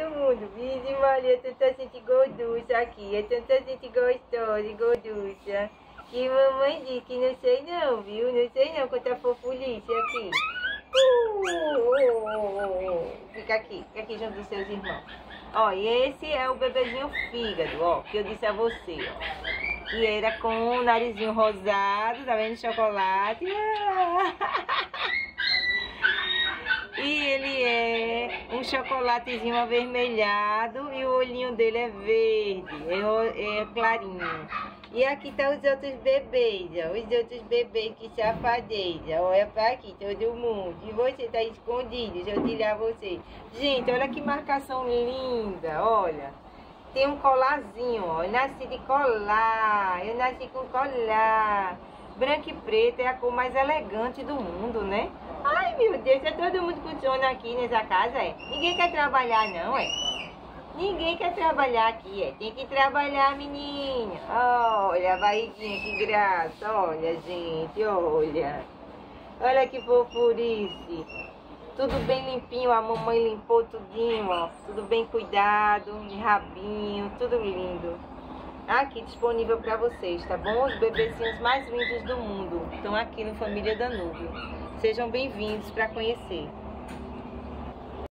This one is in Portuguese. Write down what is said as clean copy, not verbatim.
todo mundo. Vixe Maria, tanta gente gorducha aqui. É tanta gente gostosa e gorducha. Que mamãe diz que não sei não, viu? Não sei não quanta fofulice aqui. Fica aqui junto dos seus irmãos. Ó, e esse é o bebezinho fígado, ó, que eu disse a você, ó. E era com o narizinho rosado, tá vendo? Chocolate. E ele é um chocolatezinho avermelhado e o olhinho dele é verde, é clarinho. E aqui tá os outros bebês, ó, os outros bebês que safadeza. Olha pra aqui, todo mundo. E você tá escondido, deixa eu tirar você. Gente, olha que marcação linda, olha. Tem um colarzinho, ó, eu nasci de colar, eu nasci com colar. Branco e preto é a cor mais elegante do mundo, né? Ai, meu Deus, é todo mundo com sono aqui nessa casa, é? Ninguém quer trabalhar, não, é? Ninguém quer trabalhar aqui, é? Tem que trabalhar, menina. Olha a barriguinha, que graça. Olha, gente, olha. Olha que fofurice. Tudo bem limpinho, a mamãe limpou tudinho, ó. Tudo bem cuidado, de rabinho, tudo lindo. Aqui disponível para vocês, tá bom? Os bebezinhos mais lindos do mundo estão aqui no Família Danúbio. Sejam bem-vindos para conhecer.